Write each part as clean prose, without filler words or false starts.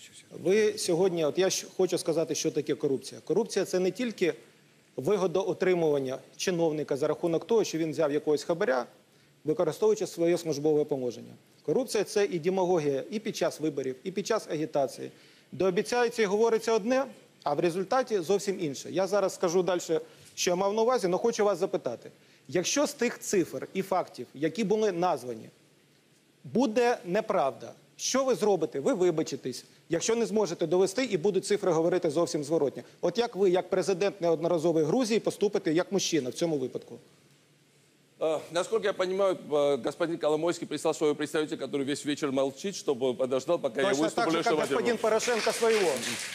Ви сьогодні, от я хочу сказати, що таке корупція. Корупція – це не тільки вигодоотримування чиновника за рахунок того, що він взяв якогось хабаря, використовуючи своє службове положення. Корупція – це і демагогія і під час виборів, і під час агітації. Де обіцяється і говориться одне, а в результаті зовсім інше. Я зараз скажу далі, що я мав на увазі, але хочу вас запитати. Якщо з тих цифр і фактів, які були названі, буде неправда, що ви зробите? Ви вибачитесь, якщо не зможете довести і будуть цифри говорити зовсім зворотні. От як ви, як президент неодноразової Грузії, поступите як мужчина в цьому випадку? Насколько я понимаю, господин Коломойский прислал своего представителя, который весь вечер молчит, чтобы подождал, пока я выступлю. Точно так же, как господин Порошенко своего.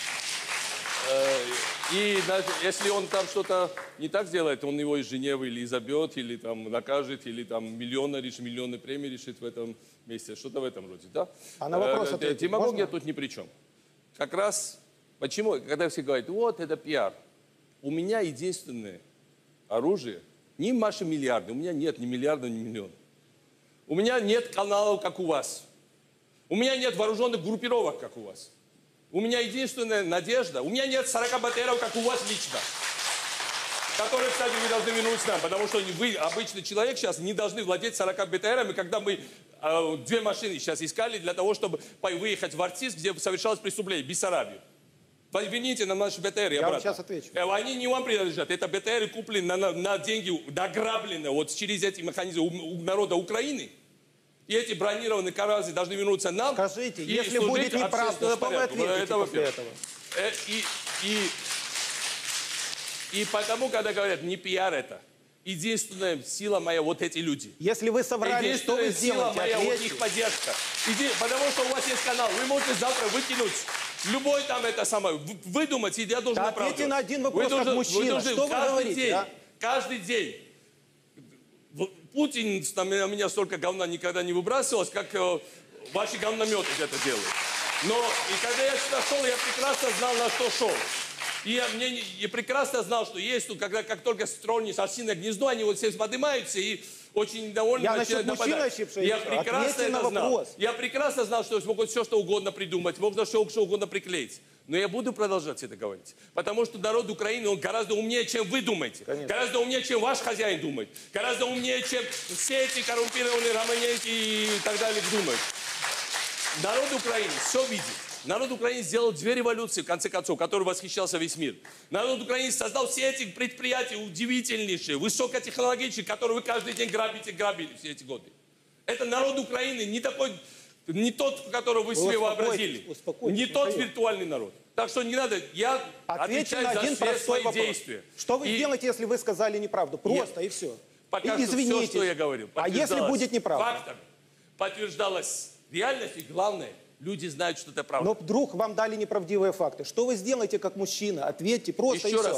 И даже если он там что-то не так сделает, он его из Женевы или изобьет, или там накажет, или там миллионы премий решит в этом месте. Что-то в этом роде, да? А на вопрос ответить демагогия можно? тут ни при чем. Как раз, почему, когда все говорят, вот это пиар. У меня единственное оружие, не ваши миллиарды, у меня нет ни миллиарда, ни миллиона. У меня нет каналов, как у вас. У меня нет вооруженных группировок, как у вас. У меня единственная надежда, у меня нет 40 БТРов, как у вас лично. Которые, кстати, вы должны вернуть нам, потому что вы, обычный человек, сейчас не должны владеть 40 БТРами, когда мы две машины сейчас искали для того, чтобы выехать в Артиск, где совершалось преступление, Бессарабию. Верните нам наши БТРы. Я вам сейчас отвечу. Они не вам принадлежат. Это БТРы куплены на деньги, награблены вот через эти механизмы у народа Украины. И эти бронированные каразы должны вернуться нам. Скажите, если будет неправда, что вы ответите после этого? И потому, когда говорят, не пиар это, единственная сила моя вот эти люди. Если вы соврали, что вы сила сделаете? моя вот Ответьте. их поддержка. Потому что у вас есть канал, вы можете завтра выкинуть любой там это самое, выдумать, и я должен Да оправдывать. ответьте на один вопрос как мужчина. Что вы говорите? Каждый день. Путин на меня столько говна никогда не выбрасывалось, как ваши говнометы это делают. Но и когда я сюда шел, я прекрасно знал, на что шел. И я прекрасно знал, что есть тут, когда как только стронешь осиное гнездо, они вот все поднимаются и очень недовольны начинают нападать. Я прекрасно это знал. Я прекрасно знал, что могут все что угодно придумать, можно что угодно приклеить. Но я буду продолжать это говорить. Потому что народ Украины, он гораздо умнее, чем вы думаете. Конечно. Гораздо умнее, чем ваш хозяин думает. Гораздо умнее, чем все эти коррумпированные Романенки и так далее думают. Народ Украины все видит. Народ Украины сделал две революции, в конце концов, которой восхищался весь мир. Народ Украины создал все эти предприятия удивительнейшие, высокотехнологичные, которые вы каждый день грабили все эти годы. Это народ Украины, не такой... Не тот, которого вы себе вообразили. Не тот виртуальный народ. Так что не надо, я отвечаю за все свои действия. Что вы делаете, если вы сказали неправду? Просто и все. Пока что все, что я говорил, а если будет неправда? Фактами подтверждалась реальность, и главное, люди знают, что это правда. Но вдруг вам дали неправдивые факты. Что вы сделаете как мужчина? Ответьте просто Еще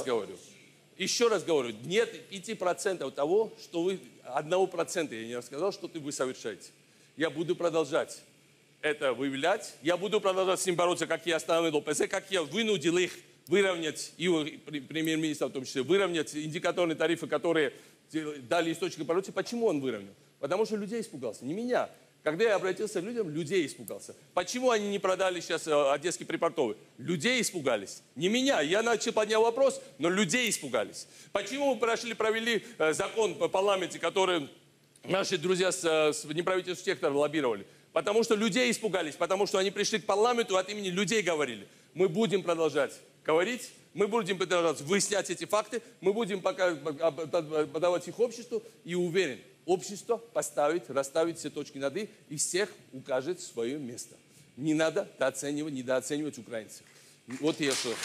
раз говорю, нет 5% того, что вы, 1% я не рассказал, что вы совершаете. Я буду продолжать это выявлять. Я буду продолжать с ним бороться, как я остановил ОПЗ, как я вынудил их выровнять, и премьер-министра в том числе, выровнять индикаторные тарифы, которые дали источник коррупции. Почему он выровнял? Потому что людей испугался, не меня. Когда я обратился к людям, людей испугался. Почему они не продали сейчас одесский припортовый? Людей испугались. Не меня. Я поднял вопрос, но людей испугались. Почему мы провели закон по парламенте, который наши друзья с неправительственного сектора лоббировали? Потому что людей испугались, потому что они пришли к парламенту, от имени людей говорили. Мы будем продолжать говорить, мы будем продолжать выяснять эти факты, мы будем пока подавать их обществу, и уверен, общество расставит все точки над «и», и всех укажет свое место. Не надо недооценивать украинцев. Вот я что.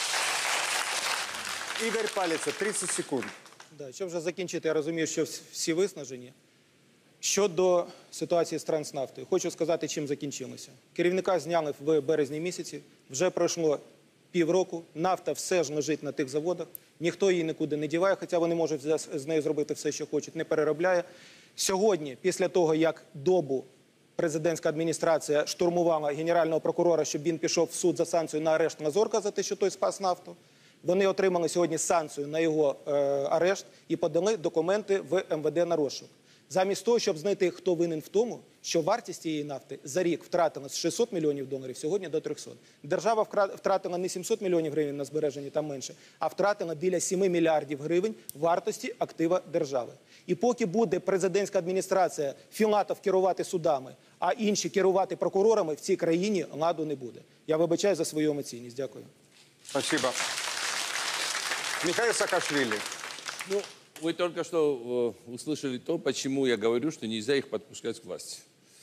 Ігор Палиця, 30 секунд. Да, щоб вже закінчити, я розумію, що всі виснажені. Щодо ситуації з Транснафтою, хочу сказати, чим закінчилося. Керівника зняли в березні місяці, вже пройшло півроку, нафта все ж лежить на тих заводах, ніхто її нікуди не діває, хоча вони можуть з нею зробити все, що хочуть, не переробляє. Сьогодні, після того, як добу президентська адміністрація штурмувала генерального прокурора, щоб він пішов в суд за санкцію на арешт Мазурка за те, що той спас нафту, вони отримали сьогодні санкцію на його арешт і подали документи в МВД на розшук. замість того, щоб знайти, хто винен в тому, що вартість цієї нафти за рік втратила з 600 мільйонів доларів сьогодні до 300. Держава втратила не 700 мільйонів гривень на збереженні, там менше, а втратила біля 7 мільярдів гривень вартості актива держави. І поки буде президентська адміністрація Філатов керувати судами, а інші керувати прокурорами, в цій країні ладу не буде. Я вибачаю за свою емоційність. Дякую. Спасибо. Михаил Саакашвили. Ну, вы только что услышали то, почему я говорю, что нельзя их подпускать к власти.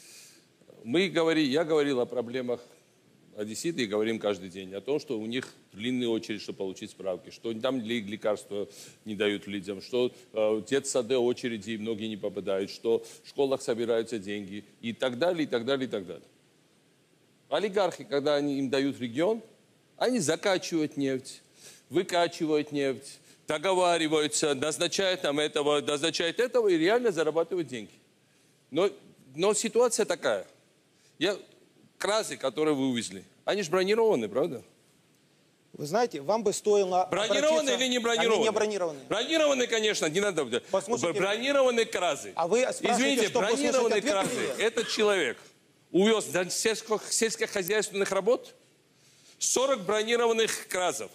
Я говорил о проблемах одесситы и говорим каждый день о том, что у них длинная очередь, чтобы получить справки, что там лекарства не дают людям, что в детсады очереди и многие не попадают, что в школах собираются деньги и так далее, и так далее, и так далее. Олигархи, когда им дают регион, они закачивают нефть, выкачивают нефть, договариваются, назначают нам этого, назначают этого и реально зарабатывают деньги. Но ситуация такая. Кразы, которые вы увезли, они же бронированы, правда? Вы знаете, вам бы стоило бронированы или не бронированы? Они не бронированы. Бронированы, конечно, не надо. Бронированные кразы. А вы извините, что, бронированные кразы. Этот человек увез для сельскохозяйственных работ 40 бронированных кразов.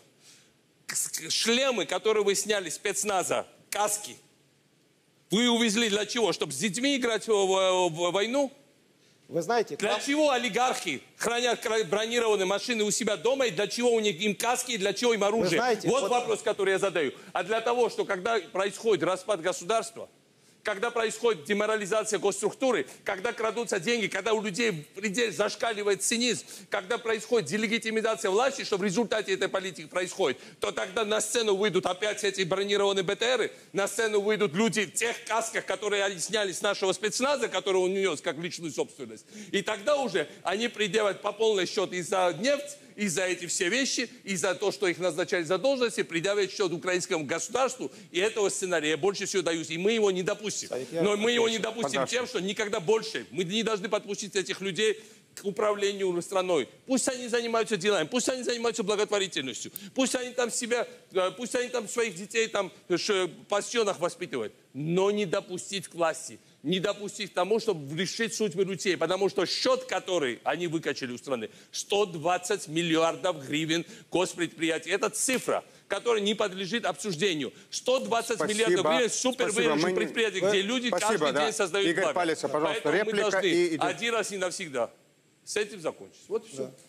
Шлемы, которые вы сняли спецназа, каски, вы увезли для чего? Чтобы с детьми играть в войну? Вы знаете, для чего олигархи хранят бронированные машины у себя дома, и для чего у них им каски, и для чего им оружие? Знаете, вот вопрос, который я задаю. А для того, что когда происходит распад государства, когда происходит деморализация госструктуры, когда крадутся деньги, когда у людей в пределе зашкаливает цинизм, когда происходит делегитимизация власти, что в результате этой политики происходит, то тогда на сцену выйдут опять эти бронированные БТРы, на сцену выйдут люди в тех касках, которые они сняли с нашего спецназа, который он нес как личную собственность. И тогда уже они предъявят по полный счет и за нефть, и за эти все вещи, и за то, что их назначали за должности, предъявят счет украинскому государству. И этого сценария я больше всего даюсь. И мы его не допустим. Но мы его не допустим тем, что никогда больше мы не должны подпустить этих людей к управлению страной. Пусть они занимаются делами, пусть они занимаются благотворительностью, пусть они там своих детей там в пансионах воспитывают. Но не допустить к власти. Не допустить к тому, чтобы решить судьбы людей. Потому что счет, который они выкачали у страны, 120 миллиардов гривен госпредприятий. Это цифра, которая не подлежит обсуждению. 120 миллиардов гривен супервыигрышных предприятий, где люди каждый день создают Игорь благо. Палица, пожалуйста, Поэтому реплика мы должны и один раз и навсегда с этим закончить. Вот и все. Да.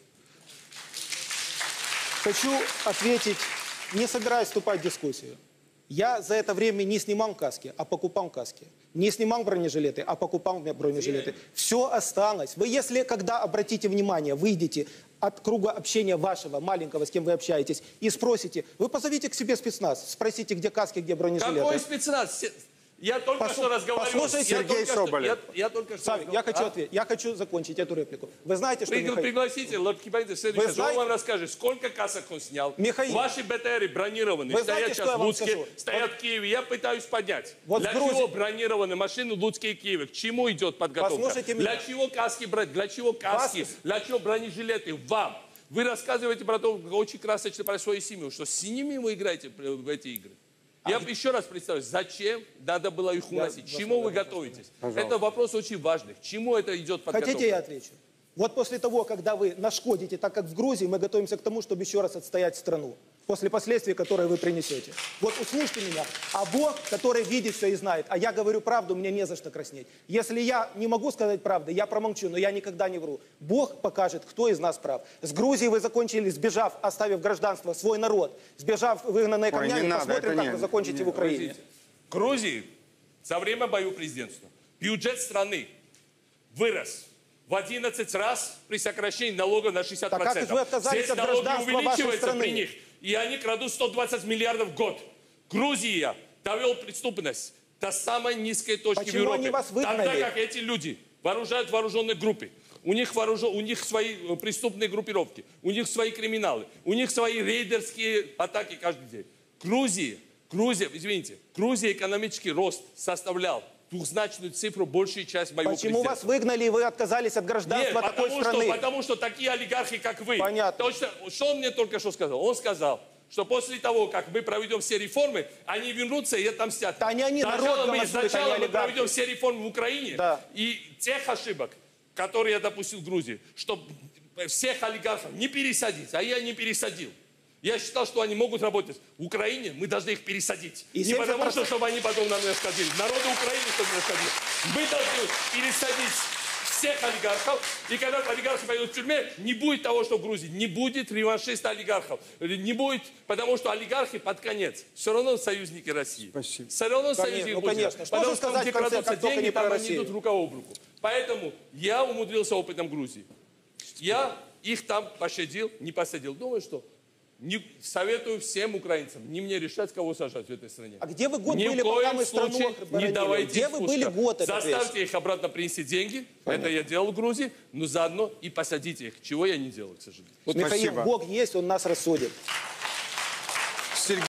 Хочу ответить, не собираюсь вступать в дискуссию. Я за это время не снимал каски, а покупал каски. Не снимал бронежилеты, а покупал бронежилеты. Все осталось. Вы, если, когда, обратите внимание, выйдете от круга общения вашего, маленького, с кем вы общаетесь, и спросите, вы позовите к себе спецназ, спросите, где каски, где бронежилеты. Какой спецназ? Я только что разговаривал. Послушайте, Сергей Соболев. Я только что Сами, я хочу ответить. Я хочу закончить эту реплику. Вы знаете, что Пригласите Лапкибайда в следующий раз. Он вам расскажет, сколько касок он снял. Михаил, ваши БТРы бронированные, вы стоят знаете, сейчас что я в вам Луцке, скажу? стоят в Киеве. Я пытаюсь поднять. Вот для чего бронированные машины в Луцке и Киеве? К чему идет подготовка? Послушайте меня. Для чего каски брать? Для чего каски? Для чего бронежилеты? Вам. Вы рассказываете про то, очень красочно про свою семью, что с ними вы играете в эти игры. Я еще раз представляю, зачем надо было их уносить? К чему вы готовитесь? Пожалуйста. Это вопрос очень важный. К чему это идет подготовка? Хотите, я отвечу? Вот после того, когда вы нашкодите, так как в Грузии, мы готовимся к тому, чтобы еще раз отстоять страну. После последствий, которые вы принесете. Вот услышьте меня. А Бог, который видит все и знает, а я говорю правду, мне не за что краснеть. Если я не могу сказать правду, я промолчу, но я никогда не вру. Бог покажет, кто из нас прав. С Грузией вы закончили, сбежав, оставив гражданство, свой народ, сбежав, выгнанные камнями, посмотрим, как вы закончите в Украине. В Грузии за время моего президентства бюджет страны вырос в 11 раз при сокращении налога на 60%. Так как же вы отказались Здесь от налоги гражданства вашей увеличиваются страны? при них, и они крадут 120 миллиардов в год. Грузия довел преступность до самой низкой точки Почему в Европе. они вас выгнали? Тогда как эти люди вооружают вооруженные группы. У них свои преступные группировки, у них свои криминалы, у них свои рейдерские атаки каждый день. Грузия, Грузия экономический рост составлял двухзначную цифру большую часть моего Почему вас выгнали и вы отказались от гражданства такой страны? Потому что такие олигархи, как вы. Понятно. Точно, что он мне только что сказал? Он сказал, что после того, как мы проведем все реформы, они вернутся и отомстят. Да не они, народ голосует, сначала а не мы олигархи. проведем все реформы в Украине, Да. и тех ошибок, которые я допустил в Грузии, чтобы всех олигархов не пересадить, а я не пересадил. Я считал, что они могут работать в Украине, мы должны их пересадить. И Не потому, 70%. что чтобы они потом нам не расходили. Народу Украины, чтобы не расходили. Мы должны пересадить всех олигархов. И когда олигархи пойдут в тюрьме, не будет того, что в Грузии. Не будет реваншиста олигархов. Не будет, потому что олигархи под конец. Все равно союзники России. Спасибо. Все равно Конечно, союзники ну, Путина. конечно. Что Потому же сказать где в конце, крадутся как только деньги, не про там они Россию? идут рука об руку. Поэтому я умудрился опытом Грузии. Я их там пощадил, не посадил. Думаю, что не советую всем украинцам, не мне решать, кого сажать в этой стране. А где вы год Ни были, в пока коем мы страну случае оборонили? не давайте Где их вы в были пусках. год этот весь? Заставьте их обратно принести деньги. Это я делал в Грузии. Но заодно и посадите их, чего я не делал, к сожалению. Вот Михаил, Спасибо. Бог есть, он нас рассудит.